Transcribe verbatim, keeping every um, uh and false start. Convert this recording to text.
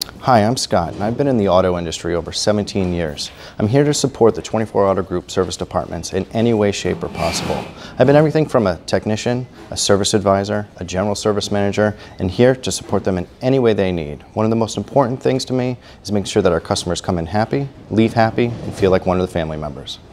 Hi, I'm Scott, and I've been in the auto industry over seventeen years. I'm here to support the twenty-four Auto Group service departments in any way, shape, or possible. I've been everything from a technician, a service advisor, a general service manager, and here to support them in any way they need. One of the most important things to me is making sure that our customers come in happy, leave happy, and feel like one of the family members.